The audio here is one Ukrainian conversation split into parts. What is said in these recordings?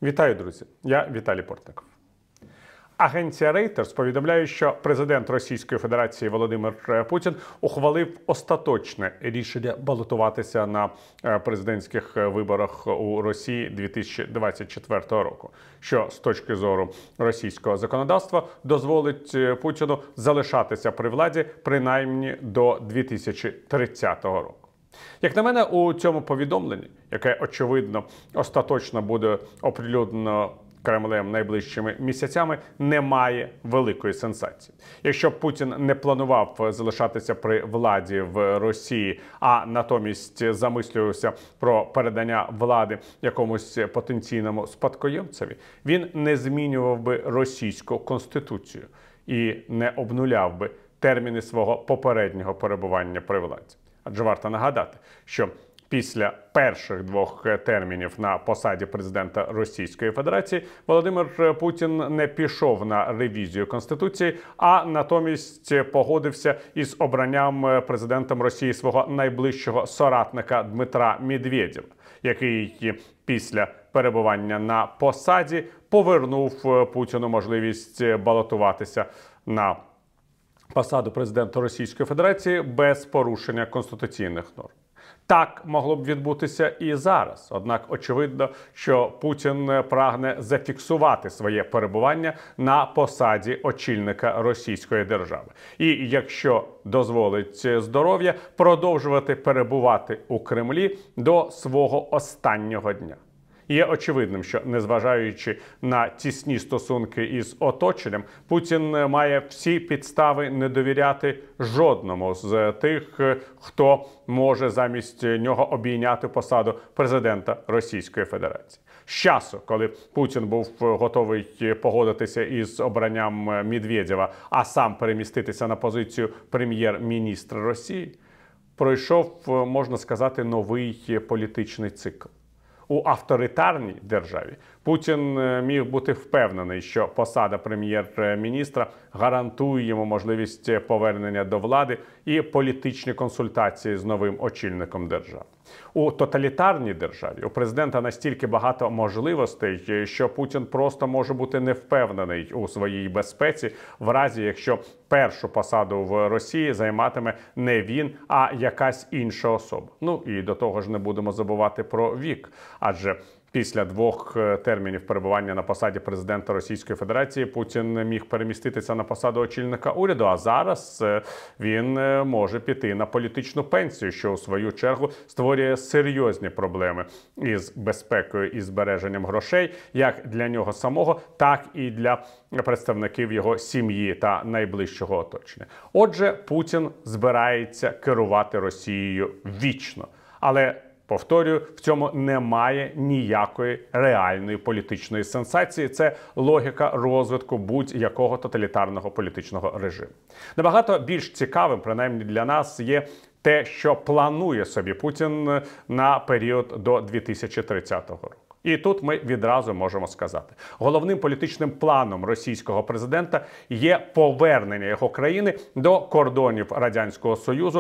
Вітаю, друзі! Я Віталій Портников. Агенція Reuters повідомляє, що президент Російської Федерації Володимир Путін ухвалив остаточне рішення балотуватися на президентських виборах у Росії 2024 року, що з точки зору російського законодавства дозволить Путіну залишатися при владі принаймні до 2030 року. Як на мене, у цьому повідомленні, яке, очевидно, остаточно буде оприлюднено Кремлем найближчими місяцями, немає великої сенсації. Якщо б Путін не планував залишатися при владі в Росії, а натомість замислювався про передання влади якомусь потенційному спадкоємцеві, він не змінював би російську конституцію і не обнуляв би терміни свого попереднього перебування при владі. Адже варто нагадати, що після перших двох термінів на посаді президента Російської Федерації Володимир Путін не пішов на ревізію Конституції, а натомість погодився із обранням президентом Росії свого найближчого соратника Дмитра Медведєва, який після перебування на посаді повернув Путіну можливість балотуватися на посаду президента Російської Федерації без порушення конституційних норм. Так могло б відбутися і зараз. Однак очевидно, що Путін прагне зафіксувати своє перебування на посаді очільника Російської держави. І якщо дозволить здоров'я, продовжувати перебувати у Кремлі до свого останнього дня. Є очевидним, що, незважаючи на тісні стосунки із оточенням, Путін має всі підстави не довіряти жодному з тих, хто може замість нього обійняти посаду президента Російської Федерації. З часу, коли Путін був готовий погодитися із обранням Медведєва, а сам переміститися на позицію прем'єр-міністра Росії, пройшов, можна сказати, новий політичний цикл. У авторитарній державі Путін міг бути впевнений, що посада прем'єр-міністра гарантує йому можливість повернення до влади і політичні консультації з новим очільником держави. У тоталітарній державі у президента настільки багато можливостей, що Путін просто може бути невпевнений у своїй безпеці в разі, якщо першу посаду в Росії займатиме не він, а якась інша особа. Ну і до того ж не будемо забувати про вік, адже після двох термінів перебування на посаді президента Російської Федерації Путін міг переміститися на посаду очільника уряду, а зараз він може піти на політичну пенсію, що у свою чергу створює серйозні проблеми із безпекою і збереженням грошей, як для нього самого, так і для представників його сім'ї та найближчого оточення. Отже, Путін збирається керувати Росією вічно. Але повторюю, в цьому немає ніякої реальної політичної сенсації. Це логіка розвитку будь-якого тоталітарного політичного режиму. Набагато більш цікавим, принаймні для нас, є те, що планує собі Путін на період до 2030 року. І тут ми відразу можемо сказати, головним політичним планом російського президента є повернення його країни до кордонів Радянського Союзу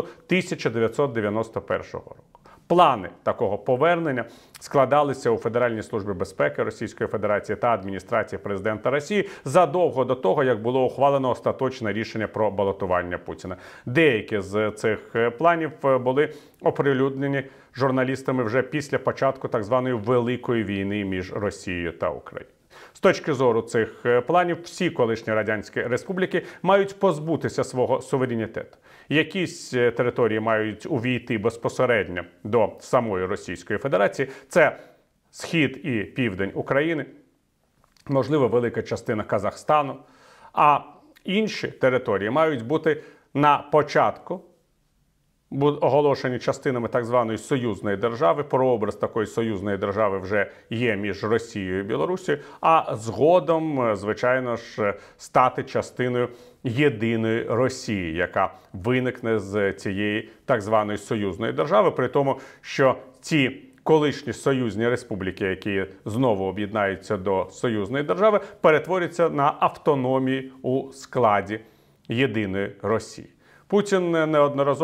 1991 року. Плани такого повернення складалися у Федеральній службі безпеки Російської Федерації та адміністрації президента Росії задовго до того, як було ухвалено остаточне рішення про балотування Путіна. Деякі з цих планів були оприлюднені журналістами вже після початку так званої Великої війни між Росією та Україною. З точки зору цих планів, всі колишні радянські республіки мають позбутися свого суверенітету. Якісь території мають увійти безпосередньо до самої Російської Федерації. Це схід і південь України, можливо, велика частина Казахстану. А інші території мають бути на початку оголошені частинами так званої союзної держави. Прообраз такої союзної держави вже є між Росією і Білорусією, а згодом, звичайно ж, стати частиною єдиної Росії, яка виникне з цієї так званої союзної держави, при тому, що ці колишні союзні республіки, які знову об'єднаються до союзної держави, перетворяться на автономії у складі єдиної Росії. Путін неодноразово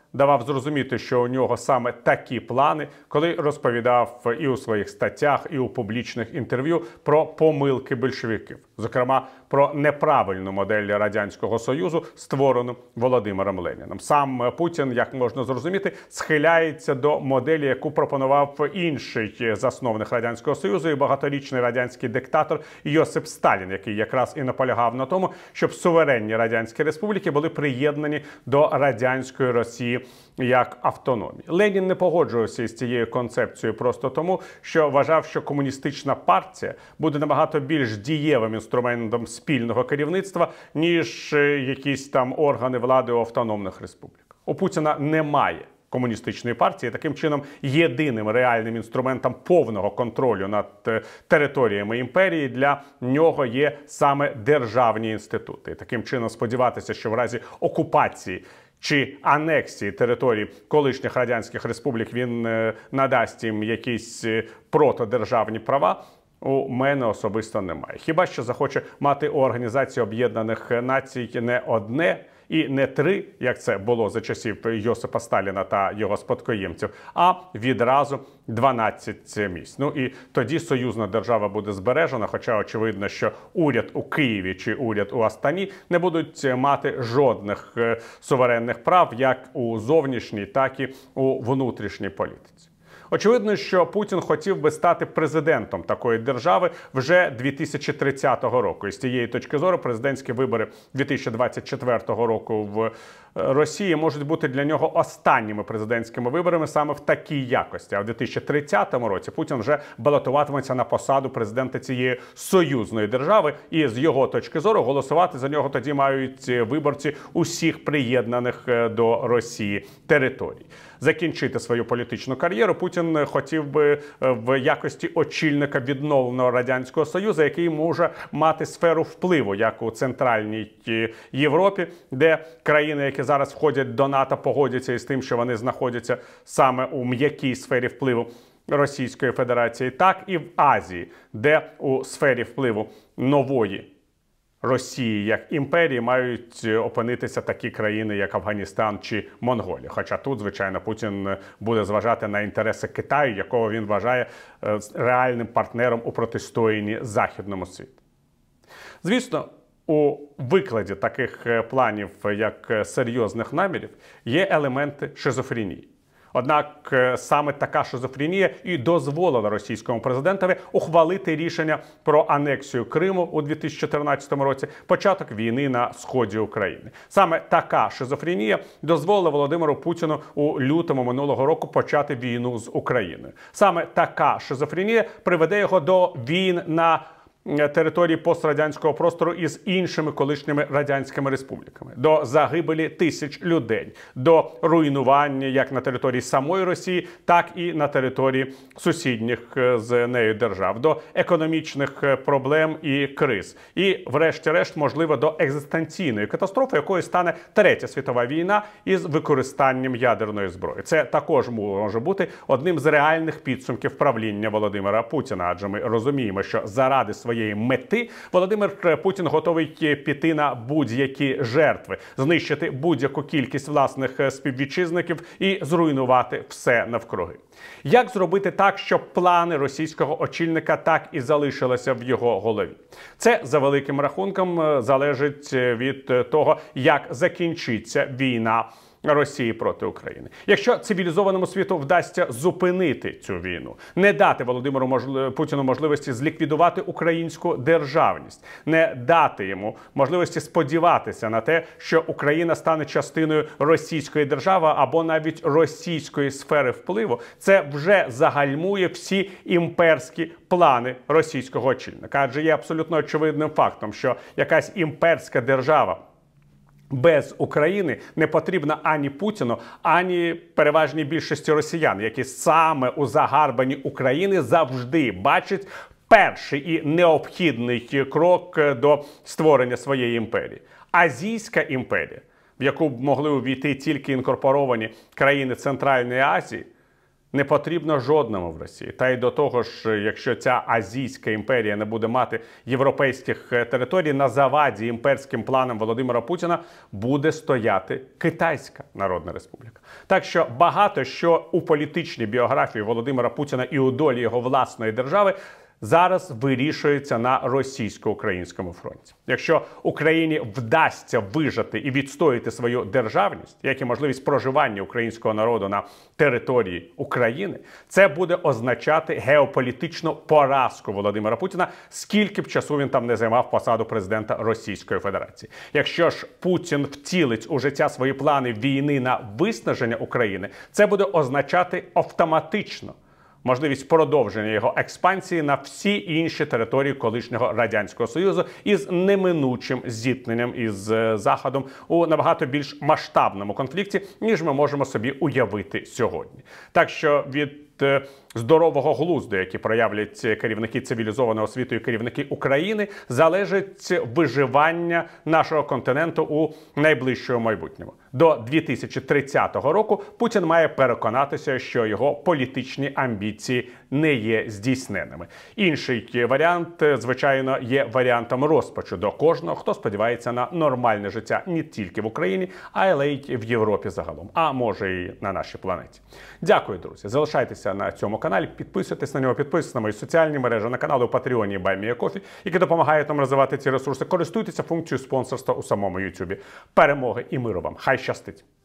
давав зрозуміти, що у нього саме такі плани, коли розповідав і у своїх статтях, і у публічних інтерв'ю про помилки більшовиків. Зокрема, про неправильну модель Радянського Союзу, створену Володимиром Леніном. Сам Путін, як можна зрозуміти, схиляється до моделі, яку пропонував інший засновник Радянського Союзу і багаторічний радянський диктатор Йосип Сталін, який якраз і наполягав на тому, щоб суверенні радянські республіки були приєднані до радянської Росії як автономії. Ленін не погоджувався із цією концепцією просто тому, що вважав, що комуністична партія буде набагато більш дієвим інструментом спільного керівництва, ніж якісь там органи влади у автономних республіках. У Путіна немає комуністичної партії. Таким чином, єдиним реальним інструментом повного контролю над територіями імперії для нього є саме державні інститути. Таким чином, сподіватися, що в разі окупації чи анексії територій колишніх радянських республік він надасть їм якісь протидержавні права, у мене особисто немає. Хіба що захоче мати у Організації Об'єднаних Націй не одне і не 3, як це було за часів Йосипа Сталіна та його спадкоємців, а відразу 12 місць. Ну і тоді союзна держава буде збережена, хоча очевидно, що уряд у Києві чи уряд у Астані не будуть мати жодних суверенних прав як у зовнішній, так і у внутрішній політиці. Очевидно, що Путін хотів би стати президентом такої держави вже 2030 року. І з цієї точки зору президентські вибори 2024 року в Росії можуть бути для нього останніми президентськими виборами саме в такій якості. А в 2030 році Путін вже балотуватиметься на посаду президента цієї союзної держави. І з його точки зору голосувати за нього тоді мають виборці усіх приєднаних до Росії територій. Закінчити свою політичну кар'єру Путін хотів би в якості очільника відновленого Радянського Союзу, який може мати сферу впливу, як у Центральній Європі, де країни, які зараз входять до НАТО, погодяться із тим, що вони знаходяться саме у м'якій сфері впливу Російської Федерації, так і в Азії, де у сфері впливу нової Росії як імперії мають опинитися такі країни, як Афганістан чи Монголія. Хоча тут, звичайно, Путін буде зважати на інтереси Китаю, якого він вважає реальним партнером у протистоянні західному світу. Звісно, у викладі таких планів, як серйозних намірів, є елементи шизофренії. Однак саме така шизофренія і дозволила російському президентові ухвалити рішення про анексію Криму у 2014 році, початок війни на сході України. Саме така шизофренія дозволила Володимиру Путіну у лютому минулого року почати війну з Україною. Саме така шизофренія приведе його до війн на території пострадянського простору із іншими колишніми радянськими республіками, до загибелі тисяч людей, до руйнування як на території самої Росії, так і на території сусідніх з нею держав, до економічних проблем і криз. І, врешті-решт, можливо, до екзистенційної катастрофи, якою стане Третя світова війна із використанням ядерної зброї. Це також може бути одним з реальних підсумків правління Володимира Путіна, адже ми розуміємо, що заради своєї мети Володимир Путін готовий піти на будь-які жертви, знищити будь-яку кількість власних співвітчизників і зруйнувати все навкруги. Як зробити так, щоб плани російського очільника так і залишилися в його голові? Це, за великим рахунком, залежить від того, як закінчиться війна Росії проти України. Якщо цивілізованому світу вдасться зупинити цю війну, не дати Володимиру Путіну можливості зліквідувати українську державність, не дати йому можливості сподіватися на те, що Україна стане частиною російської держави або навіть російської сфери впливу, це вже загальмує всі імперські плани російського очільника. Адже є абсолютно очевидним фактом, що якась імперська держава без України не потрібна ані Путіну, ані переважній більшості росіян, які саме у загарбанні України завжди бачать перший і необхідний крок до створення своєї імперії. Азійська імперія, в яку б могли увійти тільки інкорпоровані країни Центральної Азії, не потрібно жодному в Росії. Та й до того ж, якщо ця азійська імперія не буде мати європейських територій, на заваді імперським планам Володимира Путіна буде стояти Китайська Народна Республіка. Так що багато що у політичній біографії Володимира Путіна і у долі його власної держави зараз вирішується на російсько-українському фронті. Якщо Україні вдасться вижити і відстояти свою державність, як і можливість проживання українського народу на території України, це буде означати геополітичну поразку Володимира Путіна, скільки б часу він там не займав посаду президента Російської Федерації. Якщо ж Путін втілить у життя свої плани війни на виснаження України, це буде означати автоматично можливість продовження його експансії на всі інші території колишнього Радянського Союзу із неминучим зіткненням із Заходом у набагато більш масштабному конфлікті, ніж ми можемо собі уявити сьогодні. Так що від здорового глузду, які проявлять керівники цивілізованого світу і керівники України, залежить виживання нашого континенту у найближчому майбутньому. До 2030 року Путін має переконатися, що його політичні амбіції не є здійсненими. Інший варіант, звичайно, є варіантом розпачу до кожного, хто сподівається на нормальне життя не тільки в Україні, але й в Європі загалом, а може і на нашій планеті. Дякую, друзі. Залишайтеся на цьому каналі, підписуйтесь на нього, підписуйтесь на мої соціальні мережі, на канали у Патреоні і BuyMeACoffee, які допомагають нам розвивати ці ресурси. Користуйтеся функцією спонсорства у самому YouTube. Перемоги і миру вам! Хай щастить!